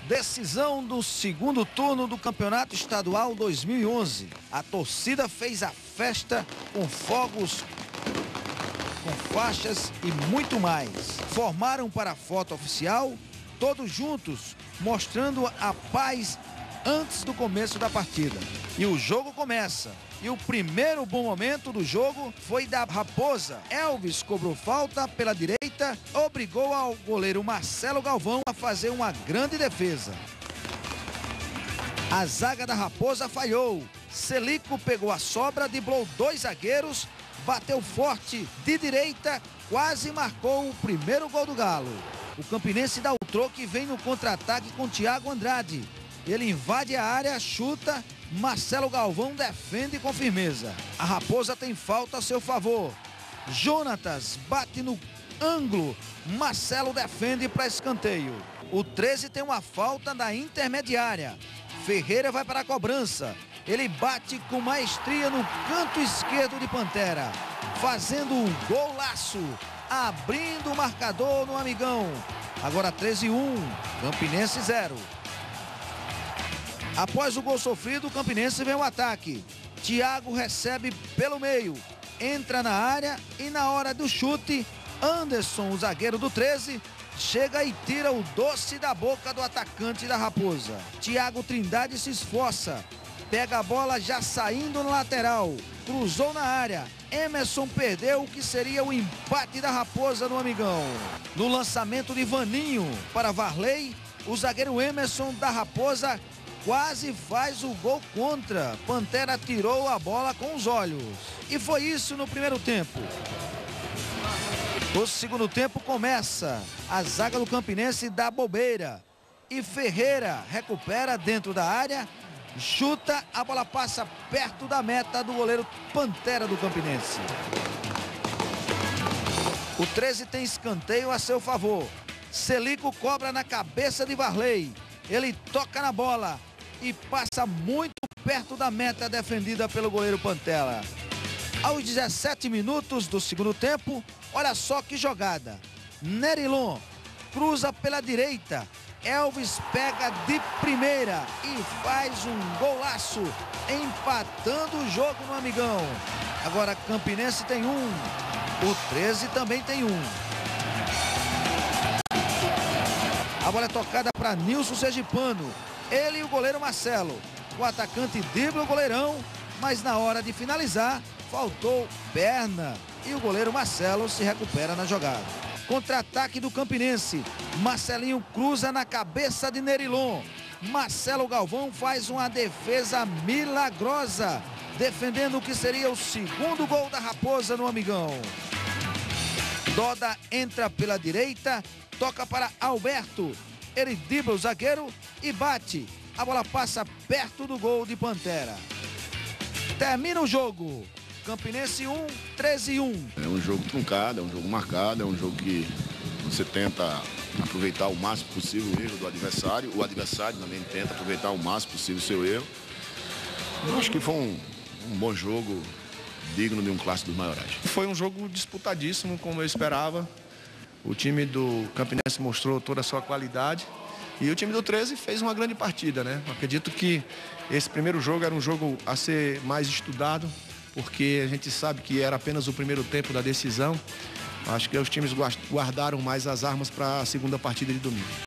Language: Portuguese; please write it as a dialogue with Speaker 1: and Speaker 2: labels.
Speaker 1: Decisão do segundo turno do Campeonato Estadual 2011. A torcida fez a festa com fogos, com faixas e muito mais. Formaram para a foto oficial, todos juntos, mostrando a paz antes do começo da partida. E o jogo começa. E o primeiro bom momento do jogo foi da Raposa. Elvis cobrou falta pela direita, obrigou ao goleiro Marcelo Galvão a fazer uma grande defesa. A zaga da Raposa falhou. Celico pegou a sobra, driblou dois zagueiros, bateu forte de direita, quase marcou o primeiro gol do Galo. O Campinense dá o troco e vem no contra-ataque com Thiago Andrade. Ele invade a área, chuta, Marcelo Galvão defende com firmeza. A Raposa tem falta a seu favor. Jonatas bate no ângulo, Marcelo defende para escanteio. O 13 tem uma falta da intermediária. Ferreira vai para a cobrança. Ele bate com maestria no canto esquerdo de Pantera, fazendo um golaço, abrindo o marcador no Amigão. Agora 13-1, Campinense 0. Após o gol sofrido, o Campinense vem ao ataque. Thiago recebe pelo meio, entra na área e na hora do chute, Anderson, o zagueiro do 13, chega e tira o doce da boca do atacante da Raposa. Thiago Trindade se esforça, pega a bola já saindo no lateral, cruzou na área. Emerson perdeu o que seria o empate da Raposa no Amigão. No lançamento de Vaninho para Varley, o zagueiro Emerson da Raposa quase faz o gol contra. Pantera tirou a bola com os olhos. E foi isso no primeiro tempo. O segundo tempo começa. A zaga do Campinense dá bobeira. E Ferreira recupera dentro da área, chuta, a bola passa perto da meta do goleiro Pantera do Campinense. O 13 tem escanteio a seu favor. Celico cobra na cabeça de Varley. Ele toca na bola e passa muito perto da meta defendida pelo goleiro Pantera. Aos 17 minutos do segundo tempo, olha só que jogada. Nerilon cruza pela direita. Elvis pega de primeira e faz um golaço, empatando o jogo no Amigão. Agora Campinense tem um, o 13 também tem um. A bola é tocada para Nilson Sergipano. Ele e o goleiro Marcelo. O atacante dribla o goleirão, mas na hora de finalizar, faltou perna. E o goleiro Marcelo se recupera na jogada. Contra-ataque do Campinense. Marcelinho cruza na cabeça de Nerilon. Marcelo Galvão faz uma defesa milagrosa, defendendo o que seria o segundo gol da Raposa no Amigão. Doda entra pela direita, toca para Alberto. Ele dribla o zagueiro e bate. A bola passa perto do gol de Pantera. Termina o jogo. Campinense 1, 13-1.
Speaker 2: É um jogo truncado, é um jogo marcado, é um jogo que você tenta aproveitar o máximo possível o erro do adversário. O adversário também tenta aproveitar o máximo possível o seu erro. Eu acho que foi um bom jogo, digno de um clássico dos maiorais.
Speaker 3: Foi um jogo disputadíssimo, como eu esperava. O time do Campinense mostrou toda a sua qualidade e o time do 13 fez uma grande partida, né? Acredito que esse primeiro jogo era um jogo a ser mais estudado, porque a gente sabe que era apenas o primeiro tempo da decisão. Acho que os times guardaram mais as armas para a segunda partida de domingo.